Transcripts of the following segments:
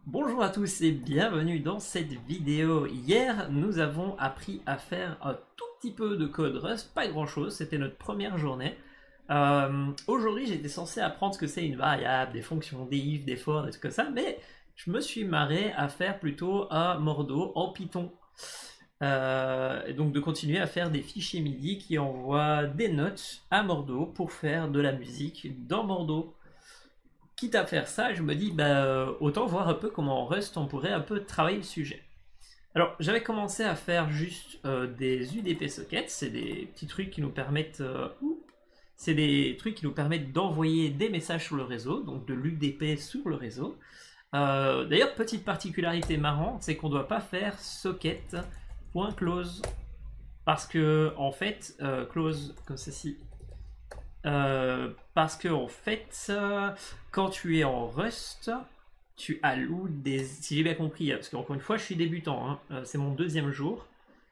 Bonjour à tous et bienvenue dans cette vidéo. Hier, nous avons appris à faire un tout petit peu de code Rust, pas grand chose, c'était notre première journée. Aujourd'hui, j'étais censé apprendre ce que c'est une variable, des fonctions, des if, des for, des trucs comme ça, mais je me suis marré à faire plutôt un Mordo en Python. Et donc de continuer à faire des fichiers MIDI qui envoient des notes à Mordo pour faire de la musique dans Mordo. Quitte à faire ça, je me dis, autant voir un peu comment en Rust on pourrait un peu travailler le sujet. Alors, j'avais commencé à faire juste des UDP sockets, c'est des petits trucs qui nous permettent, c'est des trucs qui nous permettent d'envoyer des messages sur le réseau, donc de l'UDP sur le réseau. D'ailleurs, petite particularité marrante, c'est qu'on ne doit pas faire socket.close parce que en fait, close comme ceci. Parce que en fait, quand tu es en Rust, tu alloues des. Si j'ai bien compris, parce qu'encore une fois, je suis débutant, hein, c'est mon deuxième jour.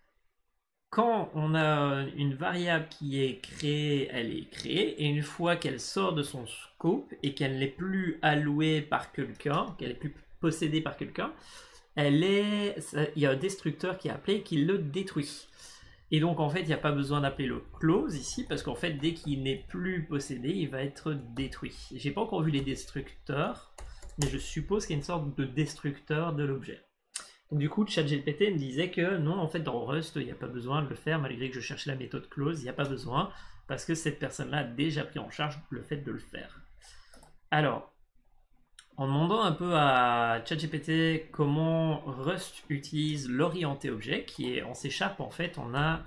Quand on a une variable qui est créée, elle est créée, et une fois qu'elle sort de son scope et qu'elle n'est plus allouée par quelqu'un, qu'elle n'est plus possédée par quelqu'un, il y a un destructeur qui est appelé qui le détruit. Et donc en fait, il n'y a pas besoin d'appeler le close ici, parce qu'en fait, dès qu'il n'est plus possédé, il va être détruit. J'ai pas encore vu les destructeurs, mais je suppose qu'il y a une sorte de destructeur de l'objet. Donc du coup, ChatGPT me disait que non, en fait, dans Rust, il n'y a pas besoin de le faire, malgré que je cherchais la méthode close, il n'y a pas besoin, parce que cette personne-là a déjà pris en charge le fait de le faire. Alors, en demandant un peu à ChatGPT comment Rust utilise l'orienté objet, qui est en C# en fait, on a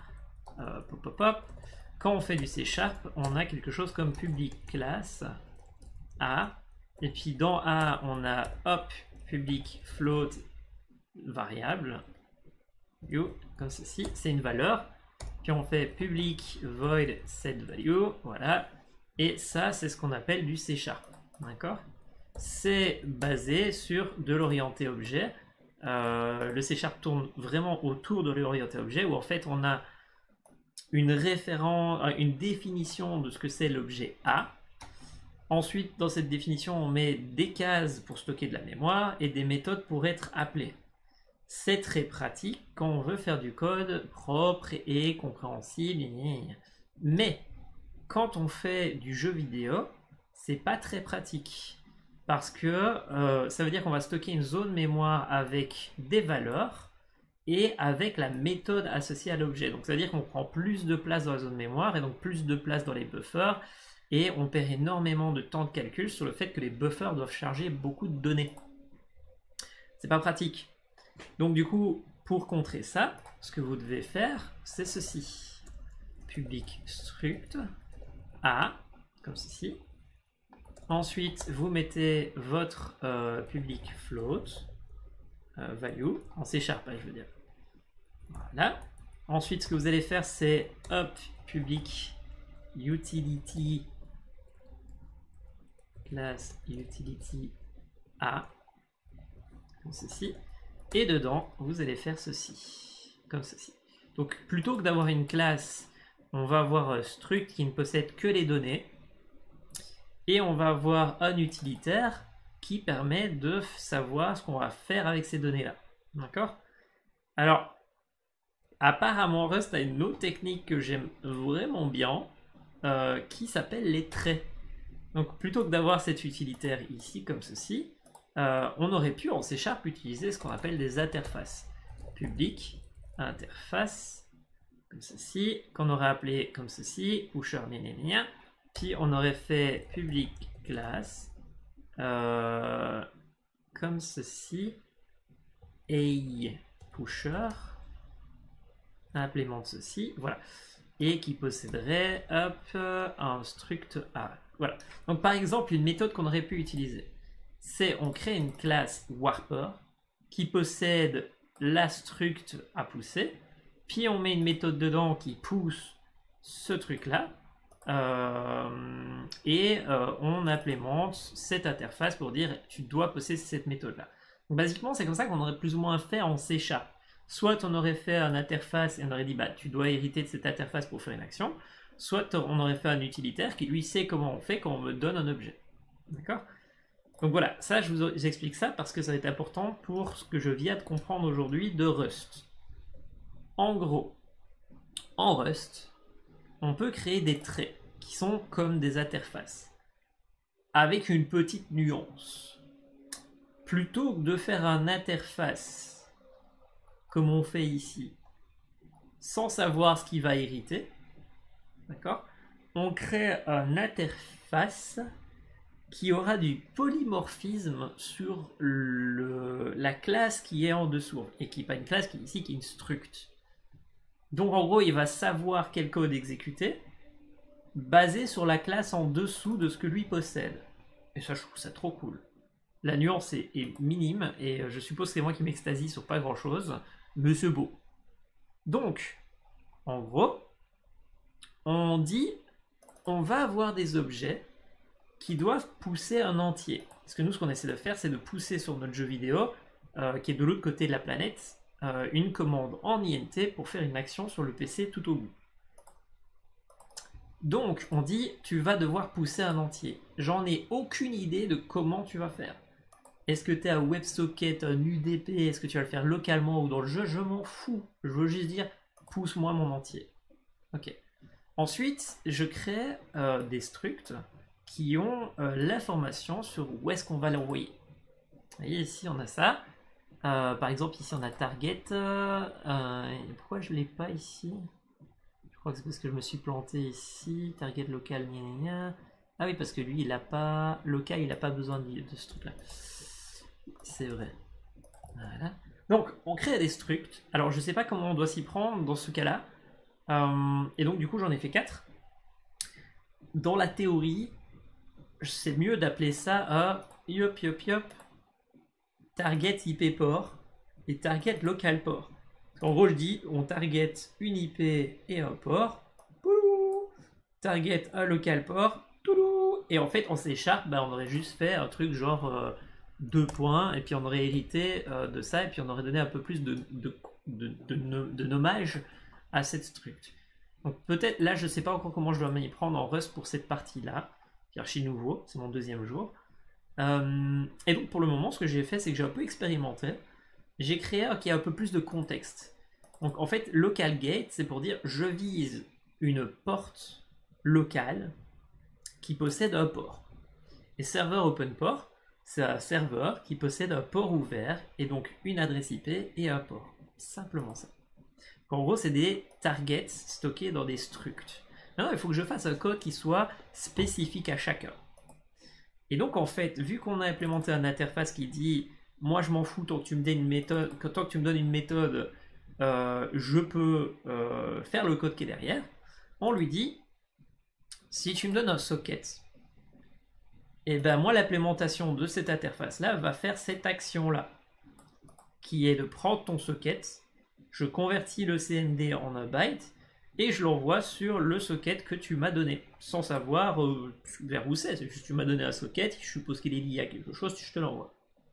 quand on fait du C#, on a quelque chose comme public class A, et puis dans A, on a hop public float variable, comme ceci, c'est une valeur. Puis on fait public void set value, voilà, et ça c'est ce qu'on appelle du C#, d'accord? C'est basé sur de l'orienté objet. Le C# tourne vraiment autour de l'orienté objet, où en fait on a une définition de ce que c'est l'objet A. Ensuite, dans cette définition, on met des cases pour stocker de la mémoire et des méthodes pour être appelées. C'est très pratique quand on veut faire du code propre et compréhensible. Mais quand on fait du jeu vidéo, c'est pas très pratique. Parce que ça veut dire qu'on va stocker une zone mémoire avec des valeurs et avec la méthode associée à l'objet. Donc ça veut dire qu'on prend plus de place dans la zone mémoire et donc plus de place dans les buffers, et on perd énormément de temps de calcul sur le fait que les buffers doivent charger beaucoup de données. C'est pas pratique. Donc du coup, pour contrer ça, ce que vous devez faire, c'est ceci. Public struct A, comme ceci. Ensuite, vous mettez votre public float value en C# je veux dire. Voilà. Ensuite, ce que vous allez faire, c'est up public utility class utility A, comme ceci. Et dedans, vous allez faire ceci, comme ceci. Donc, plutôt que d'avoir une classe, on va avoir un struct qui ne possède que les données. Et on va avoir un utilitaire qui permet de savoir ce qu'on va faire avec ces données-là. D'accord? Alors, apparemment, Rust a une autre technique que j'aime vraiment bien, qui s'appelle les traits. Donc, plutôt que d'avoir cet utilitaire ici, comme ceci, on aurait pu en C# utiliser ce qu'on appelle des interfaces. Public, interface, comme ceci, qu'on aurait appelé comme ceci, pusher, puis on aurait fait public class comme ceci, a pusher, implémente ceci, voilà, et qui posséderait hop, un struct A. Voilà. Donc par exemple, une méthode qu'on aurait pu utiliser, c'est on crée une classe warper qui possède la struct à pousser, puis on met une méthode dedans qui pousse ce truc là. On implémente cette interface pour dire tu dois posséder cette méthode là. Donc basiquement c'est comme ça qu'on aurait plus ou moins fait en C#. Soit on aurait fait une interface et on aurait dit tu dois hériter de cette interface pour faire une action, soit on aurait fait un utilitaire qui lui sait comment on fait quand on me donne un objet. D'accord? Donc voilà, ça j'explique ça parce que ça va être important pour ce que je viens de comprendre aujourd'hui de Rust. En gros, en Rust, on peut créer des traits qui sont comme des interfaces, avec une petite nuance. Plutôt que de faire un interface, comme on fait ici, sans savoir ce qui va hériter, d'accord, on crée un interface qui aura du polymorphisme sur la classe qui est en dessous, et qui n'est pas une classe qui est une struct. Donc en gros, il va savoir quel code exécuter, basé sur la classe en dessous de ce que lui possède. Et ça, je trouve ça trop cool. La nuance est minime, et je suppose que c'est moi qui m'extasie sur pas grand chose, mais c'est beau. Donc, en gros, on dit, on va avoir des objets qui doivent pousser un entier. Parce que nous, ce qu'on essaie de faire, c'est de pousser sur notre jeu vidéo, qui est de l'autre côté de la planète, une commande en INT pour faire une action sur le PC tout au bout. Donc, on dit, tu vas devoir pousser un entier. J'en ai aucune idée de comment tu vas faire. Est-ce que tu es un WebSocket, un UDP, est-ce que tu vas le faire localement ou dans le jeu? Je m'en fous. Je veux juste dire, pousse-moi mon entier. Ok. Ensuite, je crée des structs qui ont l'information sur où est-ce qu'on va l'envoyer. Vous voyez, ici, on a ça. Par exemple, ici, on a target. Pourquoi je ne l'ai pas ici? Je crois que c'est parce que je me suis planté ici. Target local, gna gna gna. Ah oui, parce que lui, il n'a pas... Local, il n'a pas besoin de ce truc-là. C'est vrai. Voilà. Donc, on crée des structs. Alors, je ne sais pas comment on doit s'y prendre dans ce cas-là. Et donc, du coup, j'en ai fait 4. Dans la théorie, c'est mieux d'appeler ça un yop target IP port et target local port. En gros, je dis, on target une IP et un port. Target un local port. Et en fait, en C#, on aurait juste fait un truc genre 2 points, et puis on aurait hérité de ça, et puis on aurait donné un peu plus de nommage à cette struct. Donc peut-être, là, je ne sais pas encore comment je dois m'y prendre en Rust pour cette partie-là, qui est archi nouveau, c'est mon 2e jour. Et donc pour le moment, ce que j'ai fait, c'est que j'ai un peu expérimenté. J'ai créé qui a un peu plus de contexte. Donc en fait, local gate, c'est pour dire je vise une porte locale qui possède un port. Et serveur open port, c'est un serveur qui possède un port ouvert et donc une adresse IP et un port. Simplement ça. En gros, c'est des targets stockés dans des structs. Maintenant, il faut que je fasse un code qui soit spécifique à chacun. Et donc, en fait, vu qu'on a implémenté une interface qui dit « Moi, je m'en fous tant que tu me donnes une méthode, je peux faire le code qui est derrière. » On lui dit « Si tu me donnes un socket, et ben moi, l'implémentation de cette interface-là va faire cette action-là, qui est de prendre ton socket, je convertis le CMD en un byte, et je l'envoie sur le socket que tu m'as donné, sans savoir vers où c'est juste tu m'as donné un socket, je suppose qu'il est lié à quelque chose, je te l'envoie.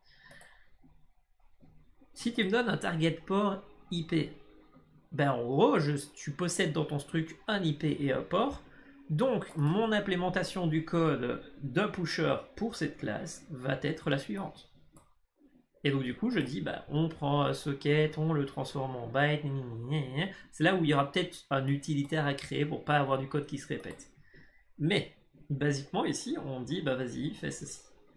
Si tu me donnes un target port IP, ben en gros, tu possèdes dans ton struct un IP et un port, donc mon implémentation du code d'un pusher pour cette classe va être la suivante. Et donc du coup, je dis, on prend un socket, on le transforme en byte, c'est là où il y aura peut-être un utilitaire à créer pour pas avoir du code qui se répète. Mais, basiquement ici, on dit, vas-y, fais ceci.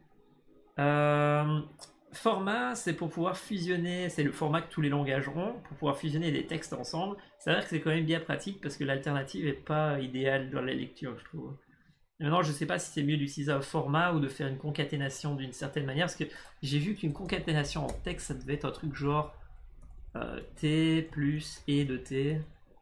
Format, c'est pour pouvoir fusionner, c'est le format que tous les langages ont, pour pouvoir fusionner des textes ensemble. Ça veut dire que c'est quand même bien pratique parce que l'alternative n'est pas idéale dans la lecture, je trouve. Maintenant, je ne sais pas si c'est mieux d'utiliser un format ou de faire une concaténation d'une certaine manière, parce que j'ai vu qu'une concaténation en texte, ça devait être un truc genre T plus E de T,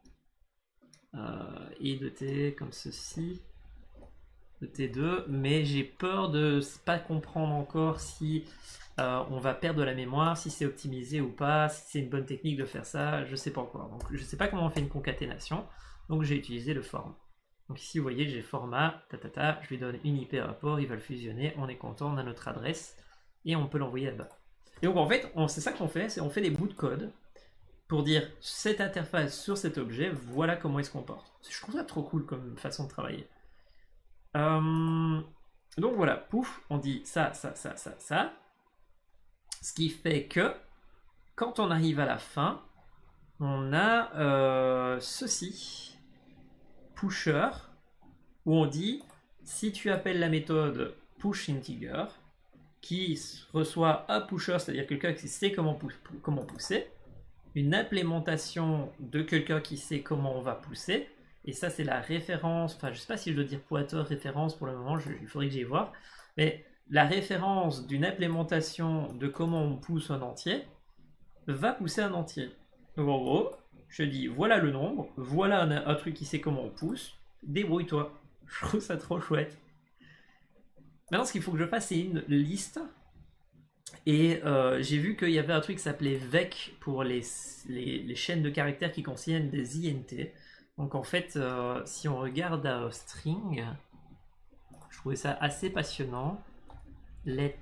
E de T comme ceci, de T2, mais j'ai peur de ne pas comprendre encore si on va perdre de la mémoire, si c'est optimisé ou pas, si c'est une bonne technique de faire ça, je ne sais pas encore. Donc je ne sais pas comment on fait une concaténation, donc j'ai utilisé le format. Donc ici, vous voyez, j'ai format, je lui donne une IP rapport, il va le fusionner, on est content, on a notre adresse, et on peut l'envoyer là-bas. Et donc en fait, c'est ça qu'on fait, c'est on fait des bouts de code pour dire cette interface sur cet objet, voilà comment il se comporte. Je trouve ça trop cool comme façon de travailler. Donc voilà, pouf, on dit ça, ça, ça, ça, ça. Ce qui fait que quand on arrive à la fin, on a ceci, pusher, où on dit si tu appelles la méthode pushInteger, qui reçoit un pusher, c'est-à-dire quelqu'un qui sait comment pousser, une implémentation de quelqu'un qui sait comment on va pousser, et ça c'est la référence, enfin je sais pas si je dois dire pointeur référence pour le moment, il faudrait que j'aille voir, mais la référence d'une implémentation de comment on pousse un entier va pousser un entier. Donc en gros, je dis voilà le nombre, voilà un truc qui sait comment on pousse, débrouille-toi. Je trouve ça trop chouette. Maintenant, ce qu'il faut que je fasse, c'est une liste. Et j'ai vu qu'il y avait un truc qui s'appelait VEC pour les chaînes de caractères qui contiennent des INT. Donc en fait, si on regarde un string, je trouvais ça assez passionnant. Let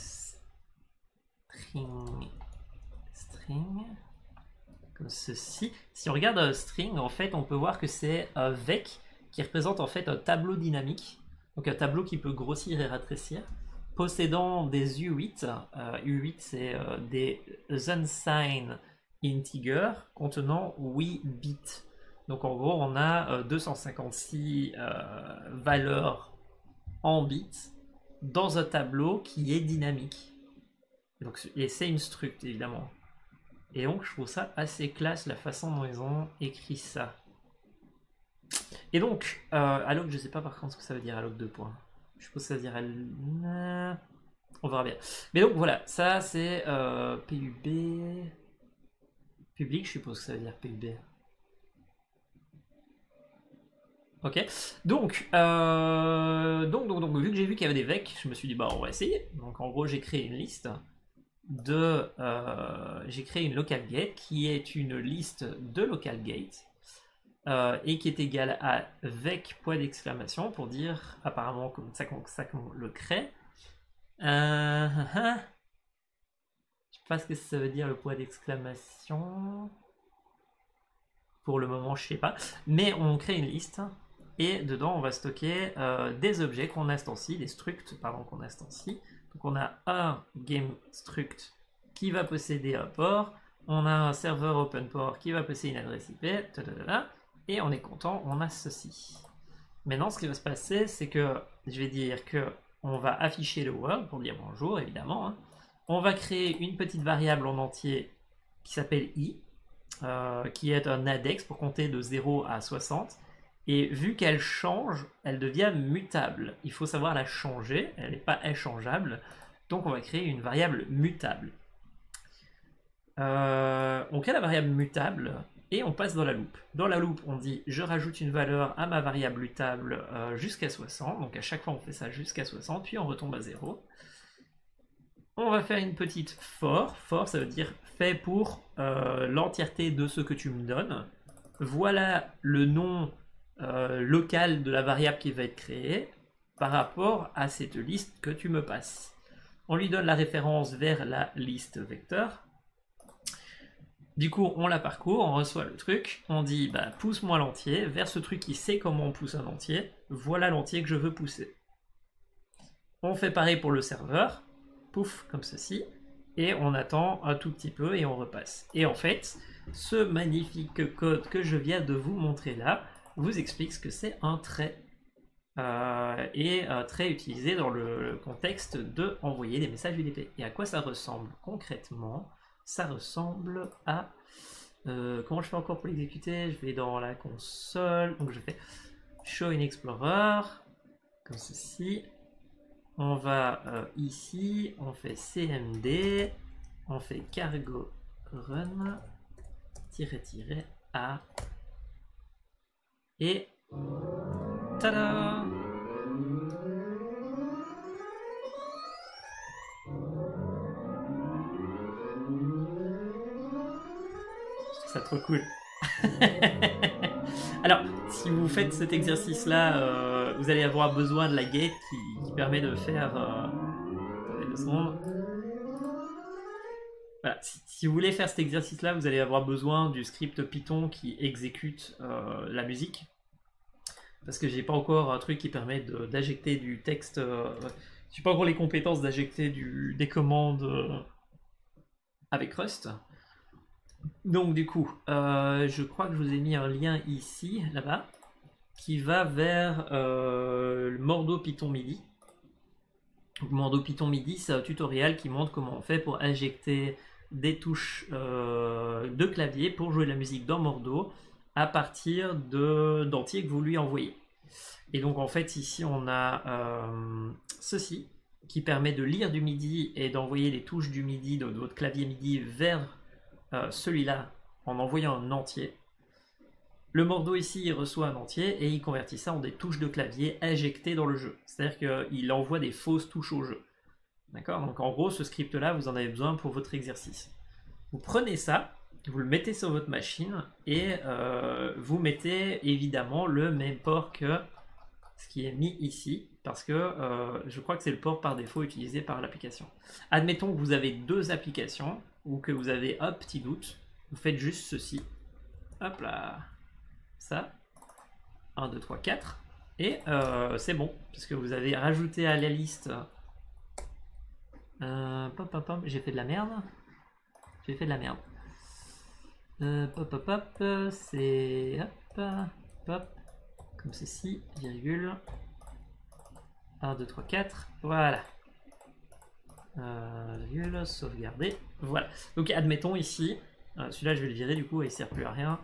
string comme ceci. Si on regarde un string, en fait, on peut voir que c'est un VEC qui représente en fait un tableau dynamique. Donc un tableau qui peut grossir et rétrécir, possédant des U8. U8 c'est des unsigned integers contenant 8 bits. Donc en gros on a 256 valeurs en bits dans un tableau qui est dynamique. Et c'est une struct évidemment. Et donc je trouve ça assez classe la façon dont ils ont écrit ça. Et donc, alloc, je sais pas par contre ce que ça veut dire alloc 2 points. Je suppose que ça veut dire on verra bien. Mais donc voilà, ça c'est PUB. Public, je suppose que ça veut dire PUB. Ok. Donc, vu que j'ai vu qu'il y avait des VEC, je me suis dit bah on va essayer. Donc en gros j'ai créé une liste de. J'ai créé une local gate qui est une liste de local gate. Et qui est égal à vec point d'exclamation pour dire apparemment comme ça qu'on le crée. Je sais pas ce que ça veut dire le point d'exclamation. Pour le moment, je sais pas. Mais on crée une liste et dedans on va stocker des objets qu'on instancie, des structs pardon qu'on instancie. Donc on a un game struct qui va posséder un port, on a un serveur open port qui va posséder une adresse IP, et on est content, on a ceci. Maintenant, ce qui va se passer, c'est que je vais dire que on va afficher le world pour dire bonjour, évidemment. Hein. On va créer une petite variable en entier qui s'appelle i, qui est un index pour compter de 0 à 60. Et vu qu'elle change, elle devient mutable. Il faut savoir la changer, elle n'est pas échangeable. Donc on va créer une variable mutable. On crée la variable mutable et on passe dans la loupe. Dans la loupe, on dit je rajoute une valeur à ma variable mutable jusqu'à 60. Donc à chaque fois, on fait ça jusqu'à 60, puis on retombe à 0. On va faire une petite for. For, ça veut dire fait pour l'entièreté de ce que tu me donnes. Voilà le nom local de la variable qui va être créée par rapport à cette liste que tu me passes. On lui donne la référence vers la liste vecteur. Du coup, on la parcourt, on reçoit le truc, on dit bah, pousse-moi l'entier vers ce truc qui sait comment on pousse un entier. Voilà l'entier que je veux pousser. On fait pareil pour le serveur, pouf, comme ceci, et on attend un tout petit peu et on repasse. Et en fait, ce magnifique code que je viens de vous montrer là vous explique ce que c'est un trait. Et un trait utilisé dans le contexte de envoyer des messages UDP. Et à quoi ça ressemble concrètement? Ça ressemble à... comment je fais encore pour l'exécuter? Je vais dans la console, donc je fais show in Explorer, comme ceci. On va ici, on fait cmd, on fait cargo run, -a, et tada! Ça trop cool. Alors, si vous faites cet exercice-là, vous allez avoir besoin de la gate qui permet de faire... attendez 2 secondes. Voilà, si vous voulez faire cet exercice-là, vous allez avoir besoin du script Python qui exécute la musique. parce que j'ai pas encore un truc qui permet d'injecter du texte. J'ai pas encore les compétences d'injecter des commandes avec Rust. Donc du coup, je crois que je vous ai mis un lien ici, là-bas, qui va vers le Mordo Python MIDI. Donc, Mordo Python MIDI, c'est un tutoriel qui montre comment on fait pour injecter des touches de clavier pour jouer de la musique dans Mordo à partir d'entiers que vous lui envoyez. Et donc en fait ici on a ceci qui permet de lire du MIDI et d'envoyer les touches du MIDI de votre clavier MIDI vers celui-là en envoyant un entier. Le Mordo ici il reçoit un entier et il convertit ça en des touches de clavier injectées dans le jeu. C'est-à-dire qu'il envoie des fausses touches au jeu. D'accord? Donc en gros ce script là vous en avez besoin pour votre exercice. Vous prenez ça, vous le mettez sur votre machine et vous mettez évidemment le même port que ce qui est mis ici, parce que je crois que c'est le port par défaut utilisé par l'application. Admettons que vous avez deux applications, ou que vous avez un petit doute, vous faites juste ceci. Hop là, ça, 1, 2, 3, 4, et c'est bon, parce que vous avez rajouté à la liste... j'ai fait de la merde. J'ai fait de la merde. C'est... hop, comme ceci, virgule, 1, 2, 3, 4, voilà. Virgule, sauvegarder, voilà. Donc admettons ici, celui-là je vais le virer du coup, il ne sert plus à rien.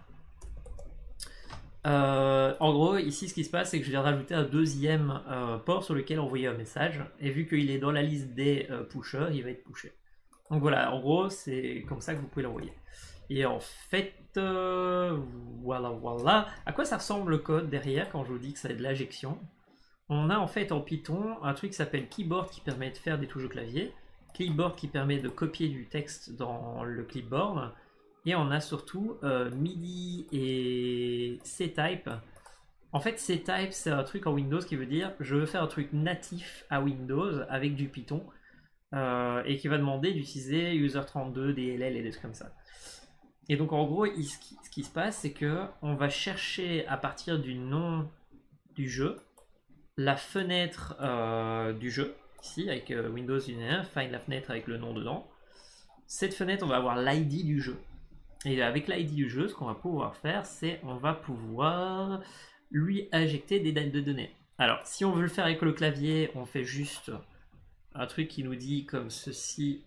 En gros, ici ce qui se passe, c'est que je viens de rajouter un deuxième port sur lequel envoyer un message, et vu qu'il est dans la liste des pushers, il va être pushé. Donc voilà, en gros, c'est comme ça que vous pouvez l'envoyer. Et en fait, voilà. À quoi ça ressemble le code derrière quand je vous dis que c'est de l'injection? On a en fait en Python un truc qui s'appelle keyboard qui permet de faire des touches au clavier, clipboard qui permet de copier du texte dans le clipboard, et on a surtout MIDI et ctype. En fait, ctype c'est un truc en Windows qui veut dire je veux faire un truc natif à Windows avec du Python et qui va demander d'utiliser user32, DLL et des trucs comme ça. Et donc en gros, ce qui se passe, c'est que on va chercher à partir du nom du jeu la fenêtre du jeu, ici avec Windows 1, find la fenêtre avec le nom dedans. Cette fenêtre, on va avoir l'ID du jeu. Et avec l'ID du jeu, ce qu'on va pouvoir faire, c'est on va pouvoir lui injecter des dates de données. Alors, si on veut le faire avec le clavier, on fait juste un truc qui nous dit comme ceci.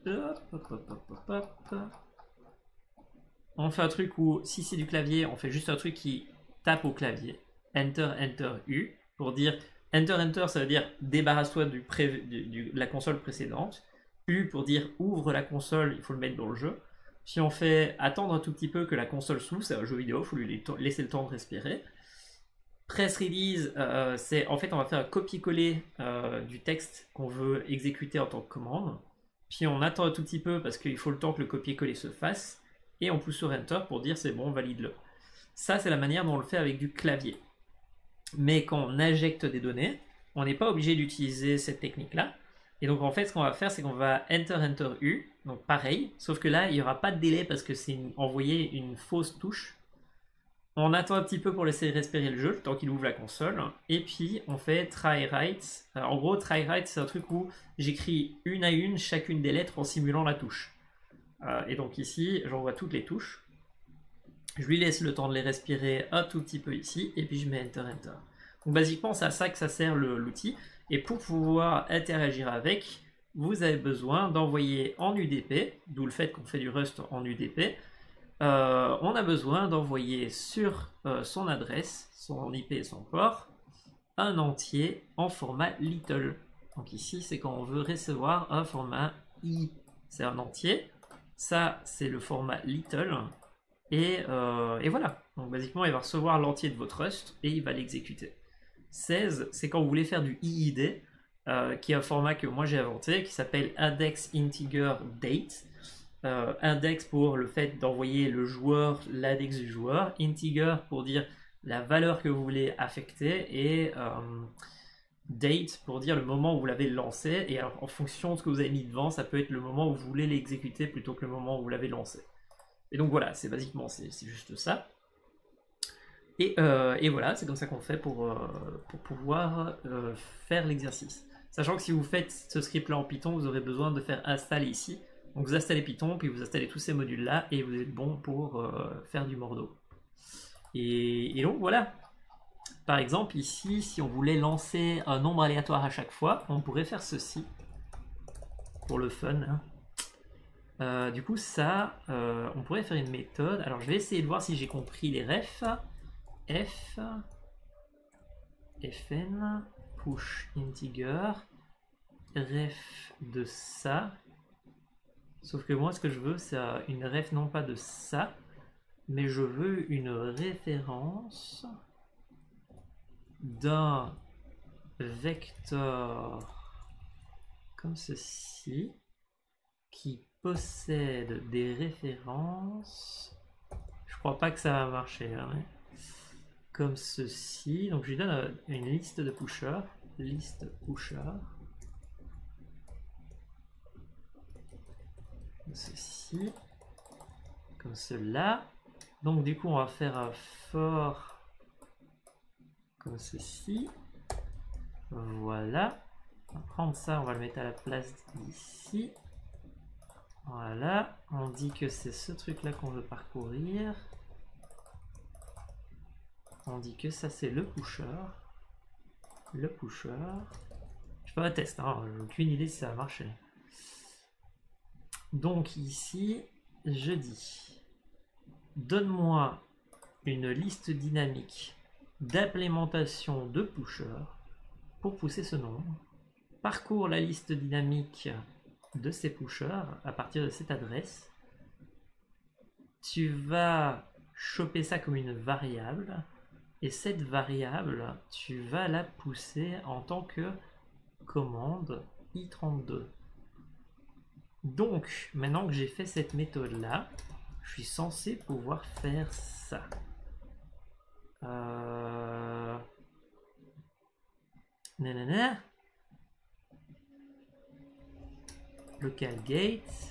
On fait un truc où, si c'est du clavier, on fait juste un truc qui tape au clavier. Enter, Enter, U. Pour dire Enter, Enter, ça veut dire débarrasse-toi de la console précédente. U pour dire ouvre la console, il faut le mettre dans le jeu. Si on fait attendre un tout petit peu que la console s'ouvre, c'est un jeu vidéo, il faut lui laisser le temps de respirer. Press release, c'est en fait on va faire un copier-coller du texte qu'on veut exécuter en tant que commande. Puis on attend un tout petit peu parce qu'il faut le temps que le copier-coller se fasse. Et on pousse sur Enter pour dire c'est bon, valide-le. Ça, c'est la manière dont on le fait avec du clavier. Mais quand on injecte des données, on n'est pas obligé d'utiliser cette technique-là. Et donc en fait, ce qu'on va faire, c'est qu'on va Enter, Enter, U. Donc pareil, sauf que là, il n'y aura pas de délai parce que c'est envoyer une fausse touche. On attend un petit peu pour laisser respirer le jeu, le temps qu'il ouvre la console. Et puis, on fait try write. En gros, try write, c'est un truc où j'écris une à une chacune des lettres en simulant la touche. Et donc ici, j'envoie toutes les touches. Je lui laisse le temps de les respirer un tout petit peu ici, et puis je mets Enter, Enter. Donc basiquement, c'est à ça que ça sert l'outil. Et pour pouvoir interagir avec, vous avez besoin d'envoyer en UDP, d'où le fait qu'on fait du Rust en UDP. On a besoin d'envoyer sur son adresse, son IP et son port, un entier en format little. Donc ici, c'est quand on veut recevoir un format I, c'est un entier. Ça, c'est le format little. Et voilà. Donc, basiquement, il va recevoir l'entier de votre Rust et il va l'exécuter. 16, c'est quand vous voulez faire du IID, qui est un format que moi j'ai inventé, qui s'appelle Index Integer Date. Index pour le fait d'envoyer le joueur, l'index du joueur. Integer pour dire la valeur que vous voulez affecter. Et date pour dire le moment où vous l'avez lancé, et alors en fonction de ce que vous avez mis devant, ça peut être le moment où vous voulez l'exécuter plutôt que le moment où vous l'avez lancé. Et donc voilà, c'est basiquement c'est juste ça. Et voilà, c'est comme ça qu'on fait pour pouvoir faire l'exercice. Sachant que si vous faites ce script-là en Python, vous aurez besoin de faire installer ici. Donc vous installez Python, puis vous installez tous ces modules-là, et vous êtes bon pour faire du Mordo. Et donc voilà. Par exemple, ici, si on voulait lancer un nombre aléatoire à chaque fois, on pourrait faire ceci. Pour le fun. Hein. Du coup, ça, on pourrait faire une méthode. Alors, je vais essayer de voir si j'ai compris les refs. F, fn, push integer, ref de ça. Sauf que moi, ce que je veux, c'est une ref non pas de ça, mais je veux une référence d'un vecteur comme ceci qui possède des références. Je crois pas que ça va marcher. Hein, mais comme ceci. Donc je lui donne une liste de pushers. Liste pusher. Comme ceci. Comme cela. Donc du coup on va faire un for comme ceci. Voilà. On va prendre ça, on va le mettre à la place d'ici. Voilà. On dit que c'est ce truc là qu'on veut parcourir. On dit que ça c'est le pusher. Le pusher. Je fais un test, hein, j'ai aucune idée si ça va marcher. Donc ici, je dis, donne-moi une liste dynamique d'implémentation de pusher pour pousser ce nombre. Parcours la liste dynamique de ces pushers à partir de cette adresse. Tu vas choper ça comme une variable. Et cette variable, tu vas la pousser en tant que commande i32. Donc, maintenant que j'ai fait cette méthode-là, je suis censé pouvoir faire ça. Nanana. Local gate.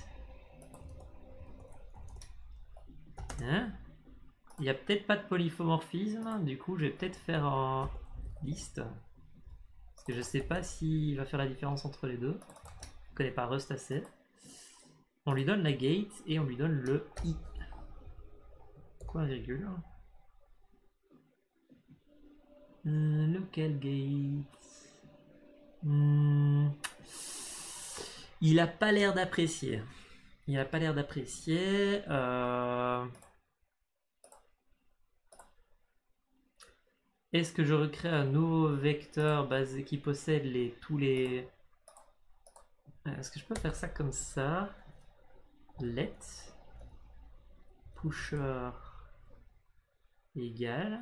Hein? Il n'y a peut-être pas de polymorphisme, du coup je vais peut-être faire en liste. Parce que je sais pas s'il va faire la différence entre les deux. Je connais pas Rust assez. On lui donne la gate et on lui donne le i. Quoi, virgule? Local gate. Il a pas l'air d'apprécier. Il a pas l'air d'apprécier. Est-ce que je recrée un nouveau vecteur basé qui possède tous les... Est-ce que je peux faire ça comme ça? Let pusher égale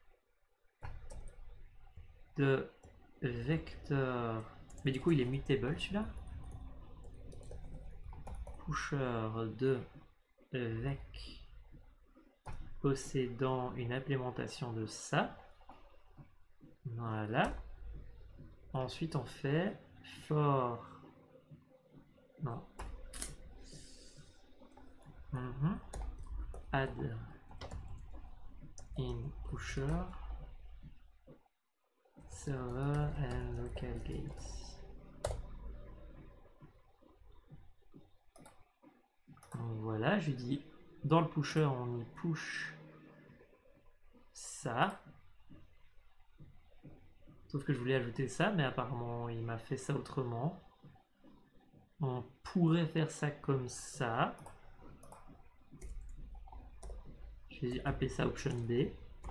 de vecteur... Mais du coup il est mutable celui-là. Pusher de vec possédant une implémentation de ça. Voilà. Ensuite on fait for... Non. Add in pusher server and local gates. Donc voilà, je lui dis dans le pusher on y push ça. Sauf que je voulais ajouter ça, mais apparemment il m'a fait ça autrement. On pourrait faire ça comme ça. Je vais appeler ça option B.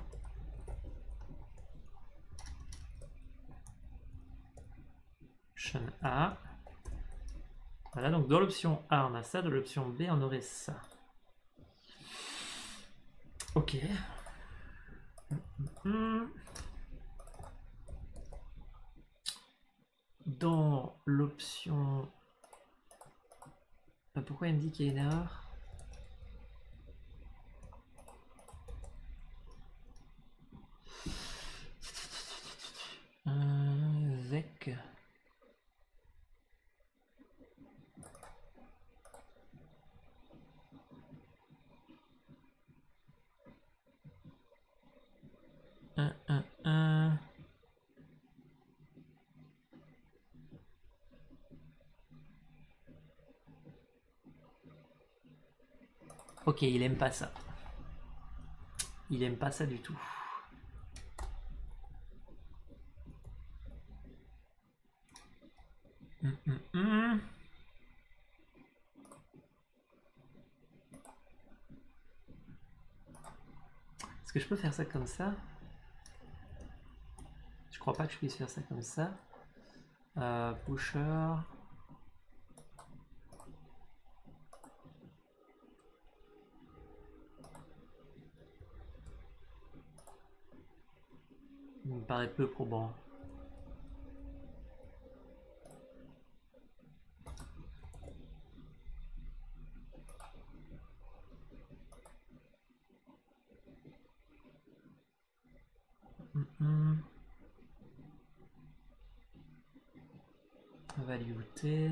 Option A. Voilà, donc dans l'option A on a ça, dans l'option B on aurait ça. Ok. Dans l'option... Pourquoi il me dit qu'il y a une erreur? Vec. Ok, il aime pas ça. Il aime pas ça du tout. Est-ce que je peux faire ça comme ça? Je crois pas que je puisse faire ça comme ça. Pusher. Il me paraît peu probant. Value T.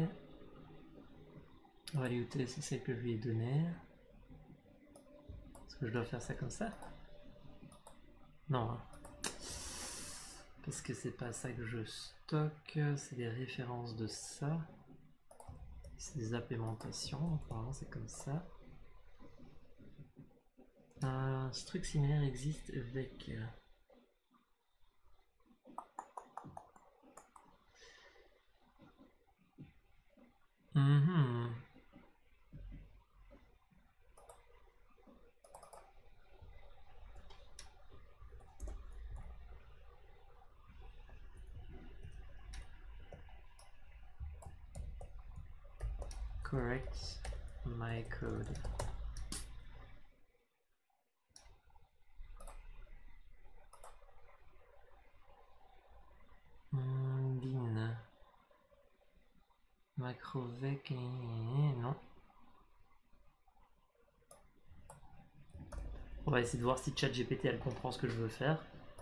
Value T, c'est celle que je lui ai donnée. Est-ce que je dois faire ça comme ça? Non. Hein. Parce que c'est pas ça que je stocke. C'est des références de ça. C'est des implémentations. Apparemment, c'est comme ça. Ce truc similaire existe avec. Correct my code. Bin. Macrovec. Non. On va essayer de voir si ChatGPT elle comprend ce que je veux faire.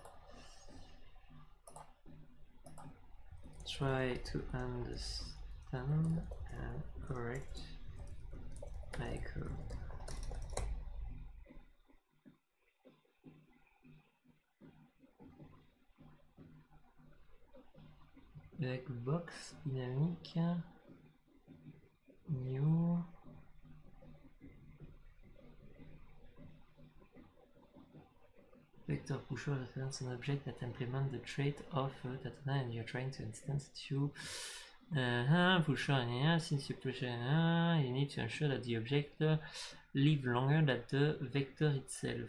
Try to understand and correct my code. Avec box dynamique. New. Vector pusher reference an object that implements the trait of data and you're trying to instance to pusher since you push you need to ensure that the object live longer than the vector itself.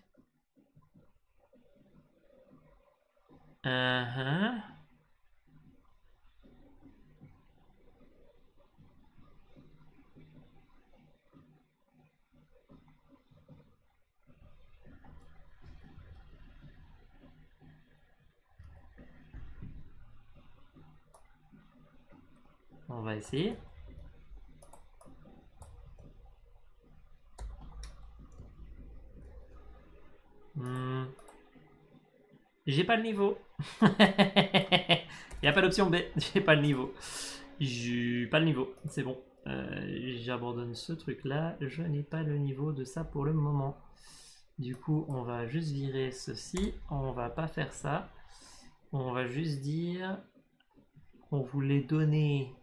On va essayer. J'ai pas le niveau. Il n'y a pas d'option B. J'ai pas le niveau. J'ai pas le niveau. C'est bon. J'abandonne ce truc là. Je n'ai pas le niveau de ça pour le moment. Du coup, on va juste virer ceci. On va pas faire ça. On va juste dire qu'on voulait donner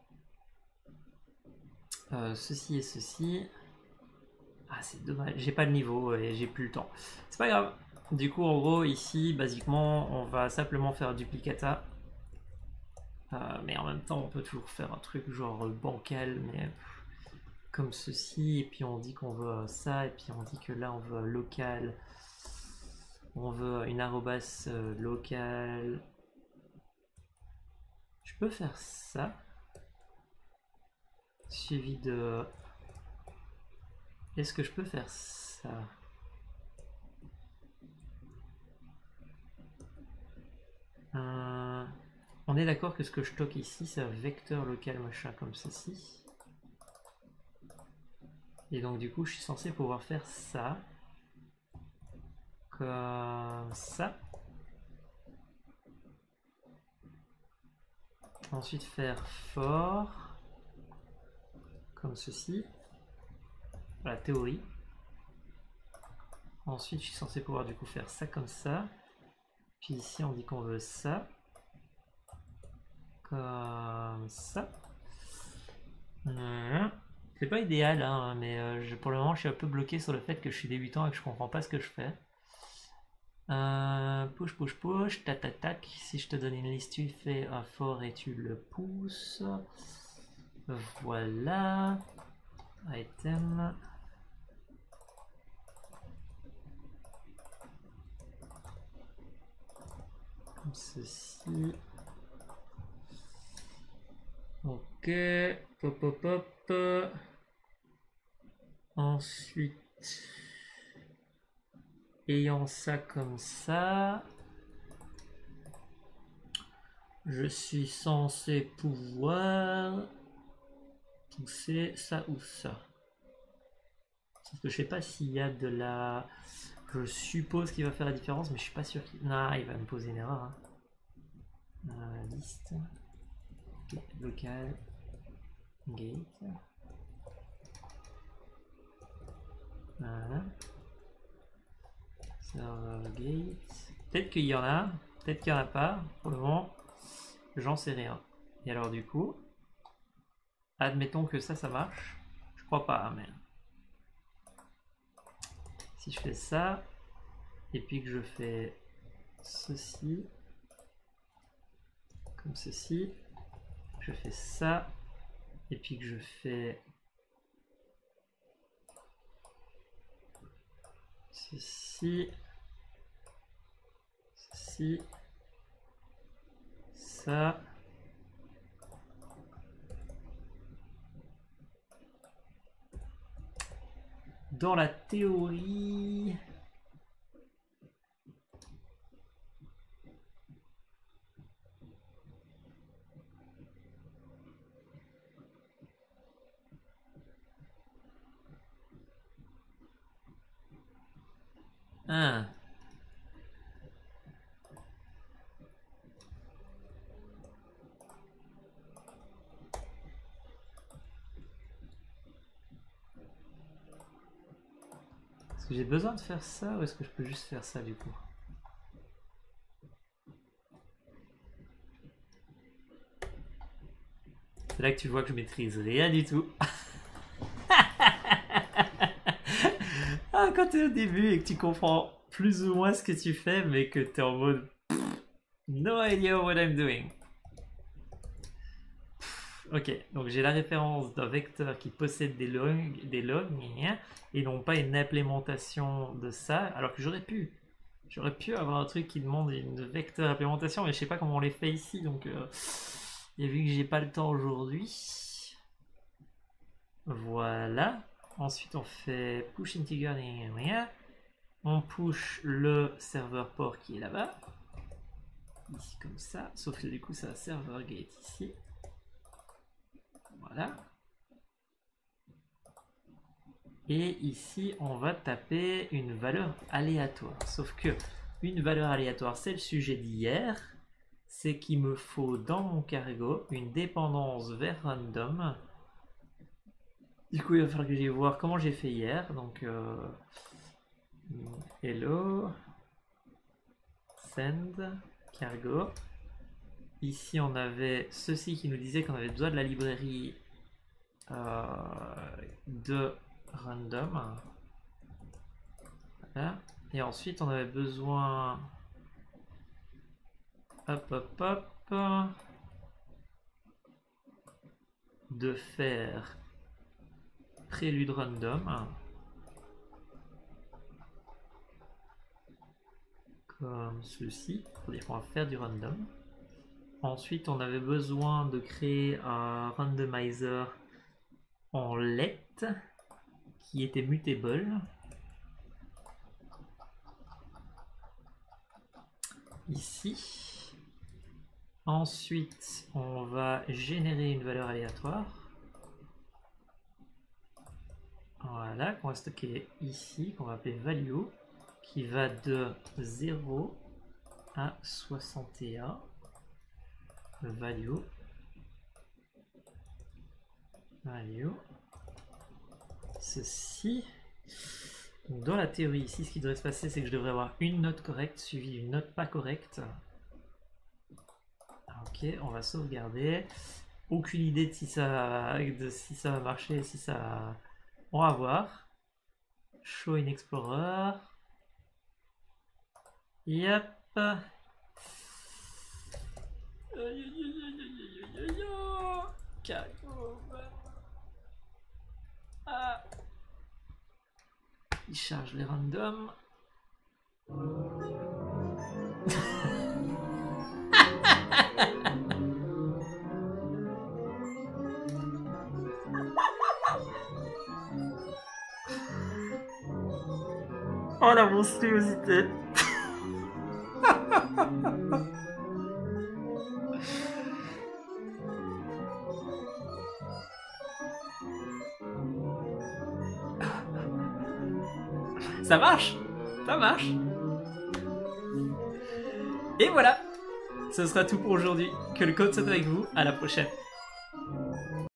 ceci et ceci. Ah, c'est dommage. J'ai pas le niveau et j'ai plus le temps. C'est pas grave. Du coup, en gros, ici, basiquement, on va simplement faire duplicata. Mais en même temps, on peut toujours faire un truc genre bancal, mais comme ceci. Et puis on dit qu'on veut ça, et puis on dit que là, on veut local. On veut une arrobas locale. Je peux faire ça. Suivi de... Est-ce que je peux faire ça? On est d'accord que ce que je stocke ici, c'est un vecteur local machin comme ceci. Et donc du coup, je suis censé pouvoir faire ça. Comme ça. Ensuite faire for. Comme ceci. Voilà, théorie. Ensuite, je suis censé pouvoir du coup faire ça comme ça. Puis ici, on dit qu'on veut ça. Comme ça. Voilà. C'est pas idéal, hein, mais pour le moment, je suis un peu bloqué sur le fait que je suis débutant et que je comprends pas ce que je fais. Push, push, push, tac, tac, tac. Si je te donne une liste, tu fais un fort et tu le pousses. Voilà. Item. Comme ceci. Ok. Pop, pop, pop. Ensuite, ayant ça comme ça, je suis censé pouvoir pousser ça ou ça. Sauf que je sais pas s'il y a de la... Je suppose qu'il va faire la différence, mais je suis pas sûr qu'il... Non, il va me poser une erreur. Hein. Liste. Okay. Local. Gate. Voilà. Server gate. Peut-être qu'il y en a, peut-être qu'il n'y en a pas. Pour le moment, j'en sais rien. Et alors du coup, admettons que ça marche. Je crois pas, mais... Si je fais ça, et puis que je fais ceci, comme ceci, je fais ça, et puis que je fais ceci, ceci, ça, dans la théorie... Ah. Est-ce que j'ai besoin de faire ça ou est-ce que je peux juste faire ça du coup? C'est là que tu vois que je maîtrise rien du tout. Ah, quand t'es au début et que tu comprends plus ou moins ce que tu fais, mais que t'es en mode no idea what I'm doing. Ok, donc j'ai la référence d'un vecteur qui possède des logs et non pas une implémentation de ça, alors que j'aurais pu avoir un truc qui demande une vecteur implémentation, mais je sais pas comment on les fait ici, donc et vu que j'ai pas le temps aujourd'hui, voilà. Ensuite on fait push integer, on push le serveur port qui est là-bas, ici comme ça, sauf que du coup ça a server gate ici. Voilà. Et ici, on va taper une valeur aléatoire. Sauf que une valeur aléatoire, c'est le sujet d'hier. C'est qu'il me faut dans mon cargo une dépendance vers random. Du coup, il va falloir que j'aille voir comment j'ai fait hier. Donc, hello, send, cargo. Ici, on avait ceci qui nous disait qu'on avait besoin de la librairie de random. Voilà. Et ensuite, on avait besoin... Hop, hop, hop. De faire prélude random. Comme ceci. Pour dire qu'on va faire du random. Ensuite, on avait besoin de créer un randomizer en let qui était mutable. Ici. Ensuite, on va générer une valeur aléatoire. Voilà, qu'on va stocker ici, qu'on va appeler value, qui va de 0 à 61. Value. Ceci. Donc dans la théorie ici, ce qui devrait se passer, c'est que je devrais avoir une note correcte suivie d'une note pas correcte. Ok, on va sauvegarder. aucune idée de si ça va marcher, si ça... On va voir. Show in Explorer. Yep. Ah. Il charge les randoms. Oh la monstruosité. Ça marche. Ça marche. Et voilà. Ce sera tout pour aujourd'hui. Que le code soit avec vous. À la prochaine.